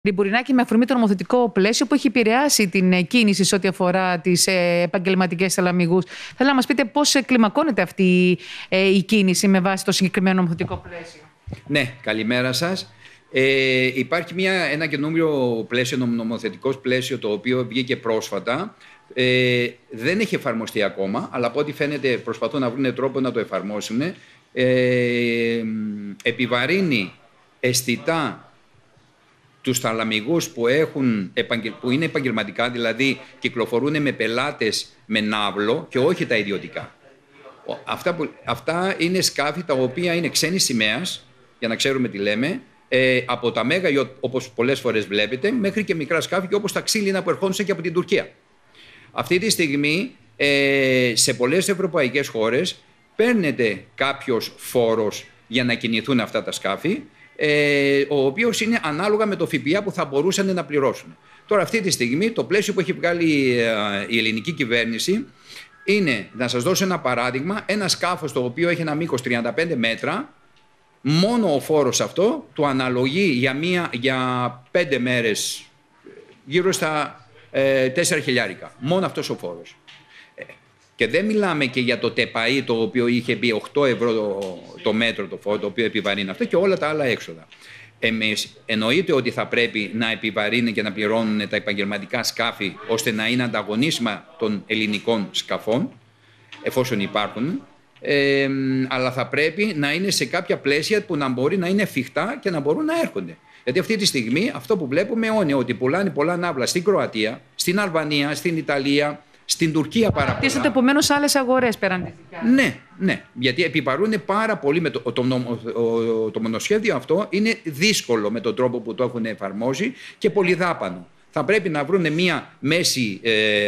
Μπουρινάκη, με αφορμή το νομοθετικό πλαίσιο που έχει επηρεάσει την κίνηση σε ό,τι αφορά τις επαγγελματικές θαλαμιγούς. Θέλω να μας πείτε πώς κλιμακώνεται αυτή η κίνηση με βάση το συγκεκριμένο νομοθετικό πλαίσιο. Ναι, καλημέρα σας. Υπάρχει ένα καινούριο πλαίσιο, νομοθετικό πλαίσιο, το οποίο βγήκε πρόσφατα. Δεν έχει εφαρμοστεί ακόμα, αλλά από ό,τι φαίνεται προσπαθούν να βρουν τρόπο να το εφαρμόσουν. Επιβαρύνει αισθητά τους θαλαμιγούς που είναι επαγγελματικά, δηλαδή κυκλοφορούν με πελάτες με ναύλο και όχι τα ιδιωτικά. Αυτά είναι σκάφη τα οποία είναι ξένης σημαίας, για να ξέρουμε τι λέμε, από τα μέγα, όπως πολλές φορές βλέπετε, μέχρι και μικρά σκάφη, όπως τα ξύλινα που ερχόντουσαν και από την Τουρκία. Αυτή τη στιγμή, σε πολλές ευρωπαϊκές χώρες, παίρνεται κάποιος φόρος για να κινηθούν αυτά τα σκάφη, ο οποίος είναι ανάλογα με το ΦΠΑ που θα μπορούσαν να πληρώσουν. Τώρα, αυτή τη στιγμή, το πλαίσιο που έχει βγάλει η ελληνική κυβέρνηση είναι, να σας δώσω ένα παράδειγμα, ένα σκάφος το οποίο έχει ένα μήκος 35 μέτρα, μόνο ο φόρος αυτό του αναλογεί για 5 μέρες γύρω στα 4 χιλιάρικα. Μόνο αυτός ο φόρος. Και δεν μιλάμε και για το ΤΕΠΑΗ, το οποίο είχε μπει 8 ευρώ το μέτρο το φόρο, το οποίο επιβαρύνει αυτό, και όλα τα άλλα έξοδα. Εμείς εννοείται ότι θα πρέπει να επιβαρύνουν και να πληρώνουν τα επαγγελματικά σκάφη, ώστε να είναι ανταγωνίσιμα των ελληνικών σκαφών, εφόσον υπάρχουν, αλλά θα πρέπει να είναι σε κάποια πλαίσια που να μπορεί να είναι εφικτά και να μπορούν να έρχονται. Γιατί αυτή τη στιγμή αυτό που βλέπουμε είναι ότι πουλάνε πολλά ναύλα στην Κροατία, στην Αλβανία, στην Ιταλία, στην Τουρκία πάρα πολλά. Αναπτύσσονται επομένως άλλες αγορές πέραν της δικιάς. Ναι, γιατί επιβαρούν πάρα πολύ. Το μονοσχέδιο αυτό είναι δύσκολο με τον τρόπο που το έχουν εφαρμόσει και πολυδάπανο. Θα πρέπει να βρουν μια μέση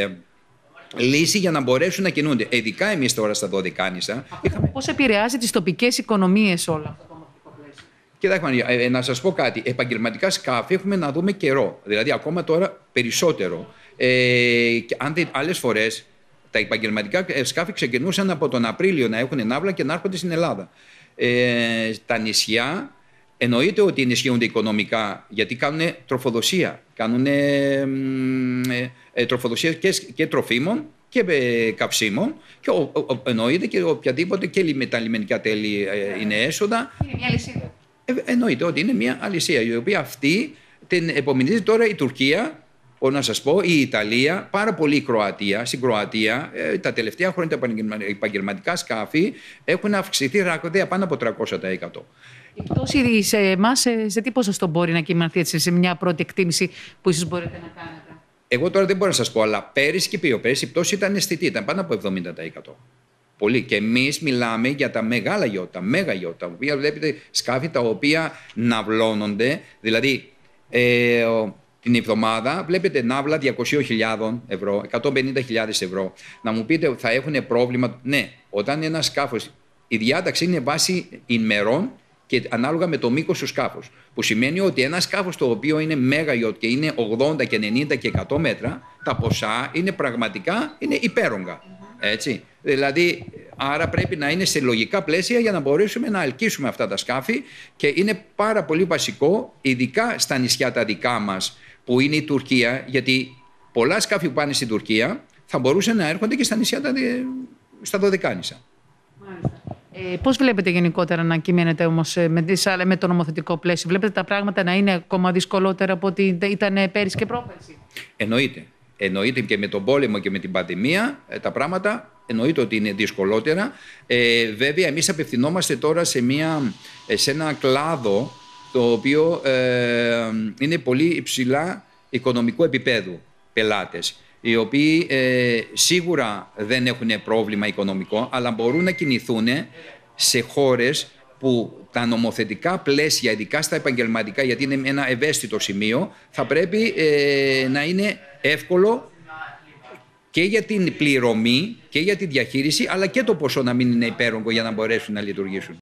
λύση για να μπορέσουν να κινούνται. Ειδικά εμείς τώρα στα Δωδεκάνησα. Πώς επηρεάζει τις τοπικές οικονομίες όλα αυτά? Κοιτάξτε, να σας πω κάτι. Επαγγελματικά σκάφη έχουμε να δούμε καιρό. Δηλαδή, ακόμα τώρα περισσότερο. Αν δείτε άλλες φορές, τα επαγγελματικά σκάφη ξεκινούσαν από τον Απρίλιο να έχουν ναύλα και να έρχονται στην Ελλάδα. Τα νησιά εννοείται ότι ενισχύονται οικονομικά, γιατί κάνουν τροφοδοσία. Κάνουν τροφοδοσία και τροφίμων και καυσίμων, και εννοείται και οποιαδήποτε και τα λιμενικά τέλη είναι έσοδα. Είναι μια αλυσίδα. Εννοείται ότι είναι μια αλυσία, η οποία αυτή την επομιστεί τώρα η Τουρκία, να σας πω, η Ιταλία, πάρα πολύ η Κροατία. Στην Κροατία τα τελευταία χρόνια τα επαγγελματικά σκάφη έχουν αυξηθεί ραγδαία πάνω από 300%. Η πτώση σε εμάς σε τι ποσοστό μπορεί να κυμανθεί, έτσι, σε μια πρώτη εκτίμηση που ίσως μπορείτε να κάνετε? Εγώ τώρα δεν μπορώ να σας πω, αλλά πέρυσι και πέρυσι η πτώση ήταν αισθητή, ήταν πάνω από 70%. Πολύ. Και εμείς μιλάμε για τα μεγάλα γιώτα, μέγα γιώτα, τα οποία βλέπετε σκάφη τα οποία ναυλώνονται, δηλαδή την εβδομάδα βλέπετε ναύλα 200.000 ευρώ, 150.000 ευρώ. Να μου πείτε, θα έχουν πρόβλημα? Ναι, όταν ένα σκάφος, η διάταξη είναι βάση ημερών και ανάλογα με το μήκος του σκάφους. Που σημαίνει ότι ένα σκάφος το οποίο είναι μέγα γιότ και είναι 80 και 90 και 100 μέτρα, τα ποσά είναι πραγματικά υπέρογκα. Έτσι. Δηλαδή, άρα πρέπει να είναι σε λογικά πλαίσια για να μπορέσουμε να ελκύσουμε αυτά τα σκάφη, και είναι πάρα πολύ βασικό, ειδικά στα νησιά τα δικά μας, που είναι η Τουρκία, γιατί πολλά σκάφη που πάνε στην Τουρκία θα μπορούσαν να έρχονται και στα νησιά στα Δωδεκάνησα. Πώς βλέπετε γενικότερα να κυμαίνεται όμως με το νομοθετικό πλαίσιο? Βλέπετε τα πράγματα να είναι ακόμα δυσκολότερα από ό,τι ήταν πέρυσι και πρόπερσι? Εννοείται και με τον πόλεμο και με την πανδημία τα πράγματα εννοείται ότι είναι δυσκολότερα. Βέβαια, εμείς απευθυνόμαστε τώρα σε ένα κλάδο το οποίο είναι πολύ υψηλά οικονομικού επίπεδου πελάτες, οι οποίοι σίγουρα δεν έχουν πρόβλημα οικονομικό, αλλά μπορούν να κινηθούν σε χώρες που τα νομοθετικά πλαίσια, ειδικά στα επαγγελματικά, γιατί είναι ένα ευαίσθητο σημείο, θα πρέπει να είναι εύκολο και για την πληρωμή και για τη διαχείριση, αλλά και το ποσό να μην είναι υπέρογκο για να μπορέσουν να λειτουργήσουν.